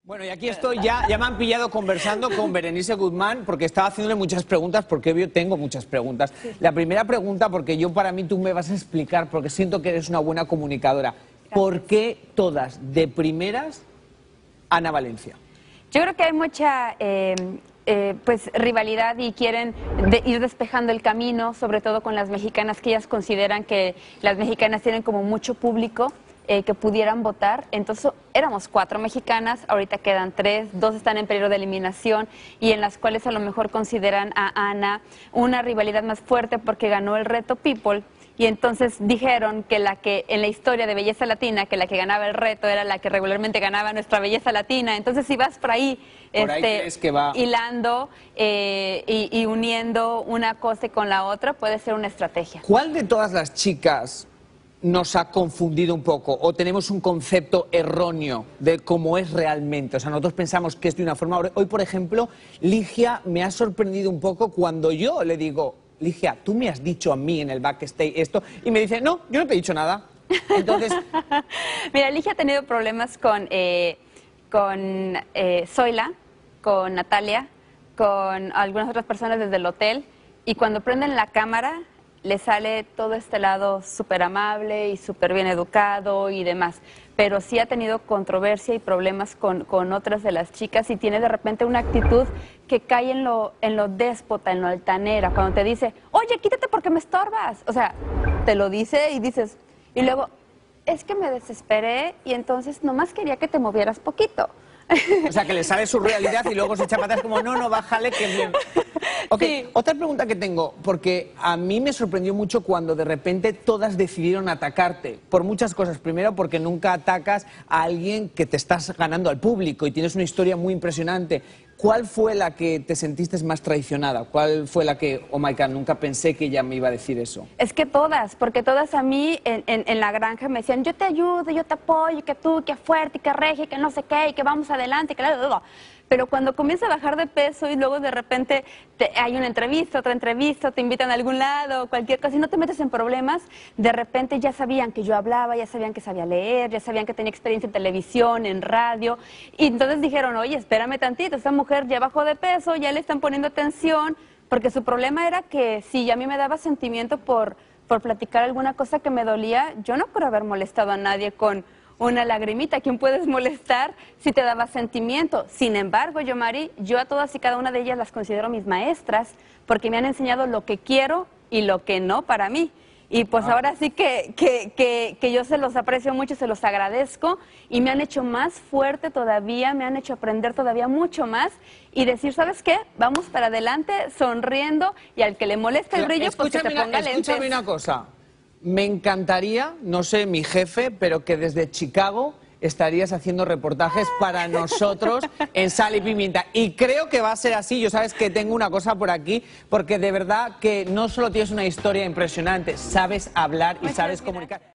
Bueno, y aquí estoy ya me han pillado conversando con Berenice Guzmán porque estaba haciéndole muchas preguntas, porque yo tengo muchas preguntas. La primera pregunta, porque para mí tú me vas a explicar, porque siento que eres una buena comunicadora. ¿Por qué todas de primeras Ana Valencia? Yo creo que hay mucha pues rivalidad y quieren ir despejando el camino, sobre todo con las mexicanas, que ellas consideran que las mexicanas tienen como mucho público que pudieran votar. Entonces éramos 4 mexicanas, ahorita quedan 3, 2 están en peligro de eliminación y en las cuales a lo mejor consideran a Ana una rivalidad más fuerte porque ganó el reto People. Y entonces dijeron que en la historia de Belleza Latina, que la que ganaba el reto era la que regularmente ganaba nuestra Belleza Latina. Entonces si vas por ahí, ¿Crees que va hilando y uniendo una cosa con la otra, puede ser una estrategia. ¿Cuál de todas las chicas nos ha confundido un poco o tenemos un concepto erróneo de cómo es realmente? O sea, nosotros pensamos que es de una forma. Hoy, por ejemplo, Ligia me ha sorprendido un poco cuando yo le digo: Ligia, tú me has dicho a mí en el backstage esto, y me dice: no, yo no te he dicho nada. Entonces, mira, Ligia ha tenido problemas con Zoila, con Natalia, con algunas otras personas desde el hotel, y cuando prenden la cámara le sale todo este lado súper amable y súper bien educado y demás, pero sí ha tenido controversia y problemas con otras de las chicas, y tiene de repente una actitud que cae en lo déspota, en lo altanera, cuando te dice: oye, quítate porque me estorbas. O sea, te lo dice y dices, y luego, es que me desesperé y entonces nomás quería que te movieras poquito. O sea, que le sale su realidad y luego se echa para atrás como: no, bájale, que bien. Ok, sí. Otra pregunta que tengo, porque a mí me sorprendió mucho cuando de repente todas decidieron atacarte, por muchas cosas. Primero, porque nunca atacas a alguien que te estás ganando al público y tienes una historia muy impresionante. ¿Cuál fue la que te sentiste más traicionada? ¿Cuál fue la que, oh my God, nunca pensé que ella me iba a decir eso? Es que todas, porque todas a mí en la granja me decían: yo te ayudo, yo te apoyo, que tú, que fuerte, que regia, que no sé qué, y que vamos adelante, que pero cuando comienza a bajar de peso y luego de repente hay una entrevista, otra entrevista, te invitan a algún lado, cualquier cosa, y no te metes en problemas, de repente ya sabían que yo hablaba, ya sabían que sabía leer, ya sabían que tenía experiencia en televisión, en radio, y entonces dijeron: oye, espérame tantito, esta mujer ya bajó de peso, ya le están poniendo atención, porque su problema era que si a mí me daba sentimiento por platicar alguna cosa que me dolía, yo no creo haber molestado a nadie con una lagrimita. ¿A quién puedes molestar si te daba sentimiento? Sin embargo, yo a todas y cada una de ellas las considero mis maestras, porque me han enseñado lo que quiero y lo que no para mí. Y pues ahora sí que yo se los aprecio mucho, se los agradezco, y me han hecho más fuerte todavía, me han hecho aprender todavía mucho más y decir: ¿sabes qué? Vamos para adelante, sonriendo, y al que le moleste el brillo, pues que se ponga lentes. Escúchame una cosa. Me encantaría, no sé, mi jefe, pero que desde Chicago estarías haciendo reportajes para nosotros en Sal y Pimienta. Y creo que va a ser así. Yo sabes que tengo una cosa por aquí, porque de verdad que no solo tienes una historia impresionante, sabes hablar y sabes comunicar.